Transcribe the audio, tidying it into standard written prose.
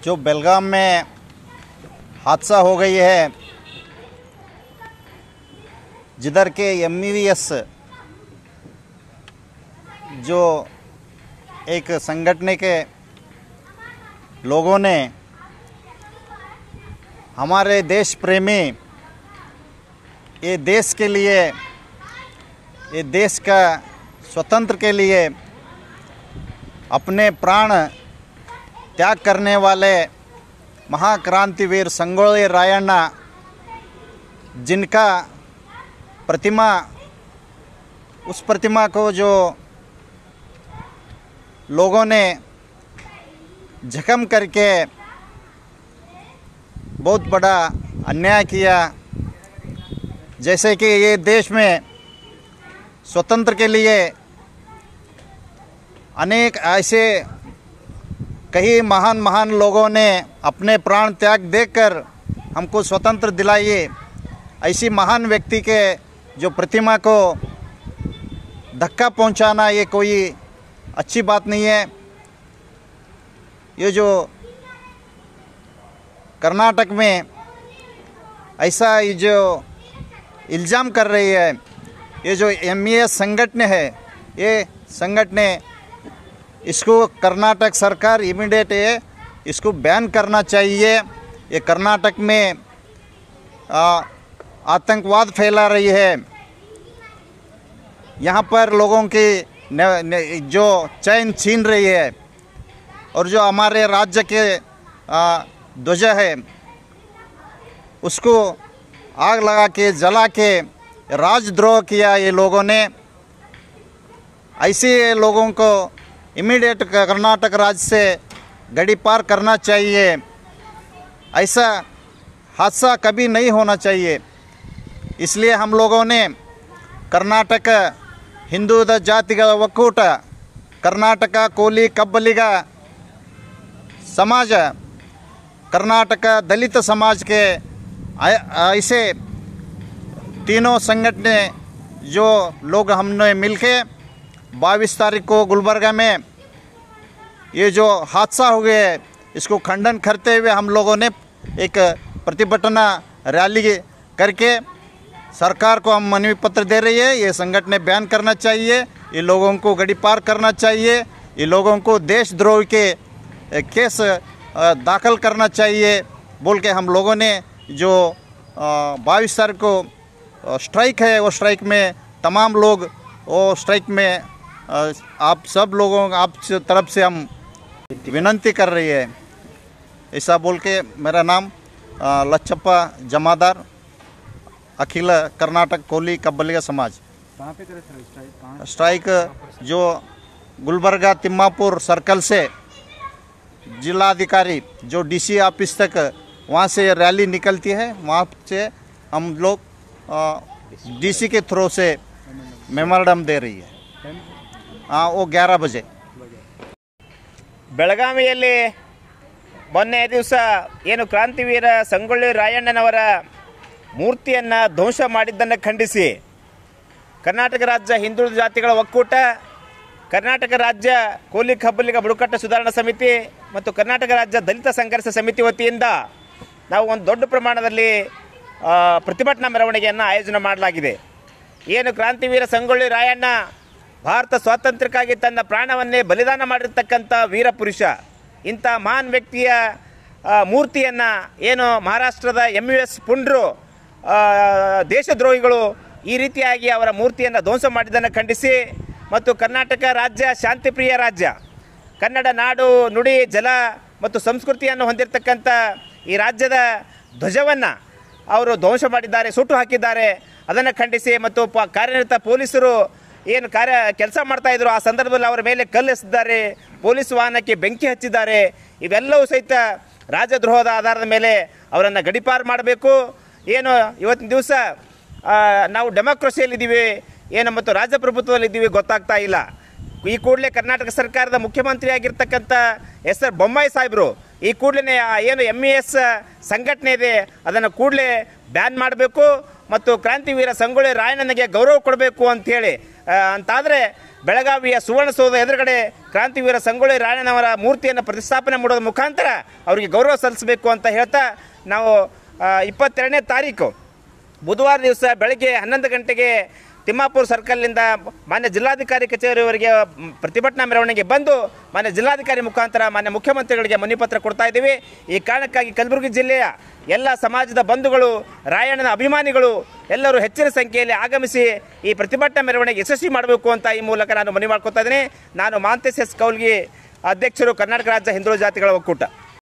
जो बेलगाम में हादसा हो गई है, जिधर के MVS जो एक संगठन के लोगों ने हमारे देश प्रेमी ये देश के लिए, ये देश का स्वतंत्र के लिए अपने प्राण त्याग करने वाले महाक्रांतिवीर संगोली रायण्ण, जिनका प्रतिमा, उस प्रतिमा को जो लोगों ने जख्म करके बहुत बड़ा अन्याय किया। जैसे कि ये देश में स्वतंत्र के लिए अनेक ऐसे कई महान लोगों ने अपने प्राण त्याग देकर हमको स्वतंत्र दिलाइए। ऐसी महान व्यक्ति के जो प्रतिमा को धक्का पहुंचाना ये कोई अच्छी बात नहीं है। ये जो कर्नाटक में ऐसा ये जो इल्ज़ाम कर रही है, ये जो MVS संगठन है, ये संगठन इसको कर्नाटक सरकार इमीडिएट इसको बैन करना चाहिए। ये कर्नाटक में आतंकवाद फैला रही है। यहाँ पर लोगों की जो चैन छीन रही है और जो हमारे राज्य के ध्वजा है उसको आग लगा के जला के राजद्रोह किया ये लोगों ने। ऐसे लोगों को इमीडिएट कर्नाटक राज्य से गड़ी पार करना चाहिए। ऐसा हादसा कभी नहीं होना चाहिए। इसलिए हम लोगों ने कर्नाटक हिंदू जातिಗಳ ಒಕ್ಕೂಟ, कर्नाटक कोली कब्बलिग समाज, कर्नाटक दलित समाज के ऐसे तीनों संगठन जो लोग हमने मिलके 22 तारीख को गुलबर्गा में ये जो हादसा हो गया है, इसको खंडन करते हुए हम लोगों ने एक प्रतिभटन रैली करके सरकार को हम मनवी पत्र दे रही है। ये संगठन बैन करना चाहिए, ये लोगों को गड़ी पार करना चाहिए, ये लोगों को देशद्रोह के केस दाखिल करना चाहिए बोल के हम लोगों ने जो 22 तारीख को स्ट्राइक है, वो स्ट्राइक में तमाम लोग वो स्ट्राइक में आप सब लोगों आप तरफ से हम विनंती कर रही है। ऐसा बोल के मेरा नाम लच्छप्पा जमादार, अखिल कर्नाटक कोली कब्बलिग समाज। कहाँ पे करे सर स्ट्राइक जो गुलबर्गा तिम्मापुर सर्कल से जिलाधिकारी जो DC ऑफिस तक वहाँ से रैली निकलती है, वहाँ से हम लोग DC के थ्रू से मेमोरेंडम दे रही है। हाँ, वो 11 बजे। ಬೆಳಗಾವಿಯಲ್ಲಿ ಮೊನ್ನೆ ದಿವಸ ಏನು ಕ್ರಾಂತಿವೀರ ಸಂಗೊಳ್ಳಿ ರಾಯಣ್ಣನವರ ಮೂರ್ತಿಯನ್ನು ಧ್ವಂಸ ಮಾಡಿದ್ದನ್ನು ಖಂಡಿಸಿ ಕರ್ನಾಟಕ ರಾಜ್ಯ ಹಿಂದುಳಿದ ಜಾತಿಗಳ ಒಕ್ಕೂಟ, ಕರ್ನಾಟಕ ರಾಜ್ಯ ಕೋಲಿ ಕಬ್ಬಲಿಗ ಬುಡಕಟ್ಟು ಸುಧಾರಣಾ ಸಮಿತಿ ಮತ್ತು ಕರ್ನಾಟಕ ರಾಜ್ಯ ದಲಿತ ಸಂಘರ್ಷ ಸಮಿತಿ ವತಿಯಿಂದ ನಾವು ಒಂದು ದೊಡ್ಡ ಪ್ರಮಾಣದಲ್ಲಿ ಪ್ರತಿಭಟನಾ ಮೆರವಣಿಗೆಯನ್ನು ಆಯೋಜನೆ ಮಾಡಲಾಗಿದೆ. ಏನು ಕ್ರಾಂತಿವೀರ ಸಂಗೊಳ್ಳಿ ರಾಯಣ್ಣ ಭಾರತ ಸ್ವಾತಂತ್ರ್ಯಕ್ಕಾಗಿ ತನ್ನ ಪ್ರಾಣವನ್ನೇ ಬಲಿದಾನ ಮಾಡಿರ್ತಕ್ಕಂಥ ವೀರ ಪುರುಷ, ಇಂಥ ಮಹಾನ್ ವ್ಯಕ್ತಿಯ ಮೂರ್ತಿಯನ್ನು ಏನು ಮಹಾರಾಷ್ಟ್ರದ MVS ಪುಂಡ್ರು ದೇಶದ್ರೋಹಿಗಳು ಈ ರೀತಿಯಾಗಿ ಅವರ ಮೂರ್ತಿಯನ್ನು ಧ್ವಂಸ ಮಾಡಿದ್ದನ್ನು ಖಂಡಿಸಿ ಮತ್ತು ಕರ್ನಾಟಕ ರಾಜ್ಯ ಶಾಂತಿಪ್ರಿಯ ರಾಜ್ಯ, ಕನ್ನಡ ನಾಡು ನುಡಿ ಜಲ ಮತ್ತು ಸಂಸ್ಕೃತಿಯನ್ನು ಹೊಂದಿರತಕ್ಕಂಥ ಈ ರಾಜ್ಯದ ಧ್ವಜವನ್ನು ಅವರು ಧ್ವಂಸ ಮಾಡಿದ್ದಾರೆ, ಸುಟ್ಟು ಹಾಕಿದ್ದಾರೆ. ಅದನ್ನು ಖಂಡಿಸಿ ಮತ್ತು ಕಾರ್ಯನಿರತ ಪೊಲೀಸರು ಏನು ಕೆಲಸ ಮಾಡ್ತಾಯಿದ್ರು ಆ ಸಂದರ್ಭದಲ್ಲಿ ಅವರ ಮೇಲೆ ಕಲ್ಲೆಸೆದಿದ್ದಾರೆ, ಪೊಲೀಸ್ ವಾಹನಕ್ಕೆ ಬೆಂಕಿ ಹಚ್ಚಿದ್ದಾರೆ. ಇವೆಲ್ಲವೂ ಸಹಿತ ರಾಜದ್ರೋಹದ ಆಧಾರದ ಮೇಲೆ ಅವರನ್ನು ಗಡೀಪಾರು ಮಾಡಬೇಕು. ಏನು ಇವತ್ತಿನ ದಿವಸ ನಾವು ಡೆಮೋಕ್ರಸಿಯಲ್ಲಿದ್ದೀವಿ ಏನು ಮತ್ತು ರಾಜಪ್ರಭುತ್ವದಲ್ಲಿದ್ದೀವಿ ಗೊತ್ತಾಗ್ತಾ ಇಲ್ಲ. ಈ ಕೂಡಲೇ ಕರ್ನಾಟಕ ಸರ್ಕಾರದ ಮುಖ್ಯಮಂತ್ರಿ ಆಗಿರ್ತಕ್ಕಂಥ SR ಬೊಮ್ಮಾಯಿ ಸಾಹೇಬರು ಈ ಕೂಡಲೇ ಏನು MVS ಸಂಘಟನೆ ಇದೆ ಅದನ್ನು ಕೂಡಲೇ ಬ್ಯಾನ್ ಮಾಡಬೇಕು ಮತ್ತು ಕ್ರಾಂತಿವೀರ ಸಂಗೊಳ್ಳಿ ರಾಯಣ್ಣನಿಗೆ ಗೌರವ ಕೊಡಬೇಕು ಅಂಥೇಳಿ ಅಂತಾದರೆ ಬೆಳಗಾವಿಯ ಸುವರ್ಣಸೌಧ ಎದುರುಗಡೆ ಕ್ರಾಂತಿವೀರ ಸಂಗೊಳ್ಳಿ ರಾಯಣ್ಣನವರ ಮೂರ್ತಿಯನ್ನು ಪ್ರತಿಷ್ಠಾಪನೆ ಮಾಡೋದ್ರ ಮುಖಾಂತರ ಅವರಿಗೆ ಗೌರವ ಸಲ್ಲಿಸಬೇಕು ಅಂತ ಹೇಳ್ತಾ ನಾವು 22ನೇ ತಾರೀಕು ಬುಧವಾರ ದಿವಸ ಬೆಳಗ್ಗೆ 11 ಗಂಟೆಗೆ ತಿಮ್ಮಾಪುರ ಸರ್ಕಲ್ನಿಂದ ಮಾನ್ಯ ಜಿಲ್ಲಾಧಿಕಾರಿ ಕಚೇರಿಯವರೆಗೆ ಪ್ರತಿಭಟನಾ ಮೆರವಣಿಗೆ ಬಂದು ಮಾನ್ಯ ಜಿಲ್ಲಾಧಿಕಾರಿ ಮುಖಾಂತರ ಮಾನ್ಯ ಮುಖ್ಯಮಂತ್ರಿಗಳಿಗೆ ಮನವಿ ಪತ್ರ ಕೊಡ್ತಾ ಇದ್ದೀವಿ. ಈ ಕಾರಣಕ್ಕಾಗಿ ಕಲಬುರಗಿ ಜಿಲ್ಲೆಯ ಎಲ್ಲ ಸಮಾಜದ ಬಂಧುಗಳು, ರಾಯಣ್ಣನ ಅಭಿಮಾನಿಗಳು ಎಲ್ಲರೂ ಹೆಚ್ಚಿನ ಸಂಖ್ಯೆಯಲ್ಲಿ ಆಗಮಿಸಿ ಈ ಪ್ರತಿಭಟನಾ ಮೆರವಣಿಗೆ ಯಶಸ್ವಿ ಮಾಡಬೇಕು ಅಂತ ಈ ಮೂಲಕ ನಾನು ಮನವಿ ಮಾಡ್ಕೊತಾ ಇದ್ದೀನಿ. ನಾನು ಮಾಂತೇಶ್ ಎಸ್ ಕೌಲ್ಗಿ, ಅಧ್ಯಕ್ಷರು, ಕರ್ನಾಟಕ ರಾಜ್ಯ ಹಿಂದುಳಿದ ಜಾತಿಗಳ ಒಕ್ಕೂಟ.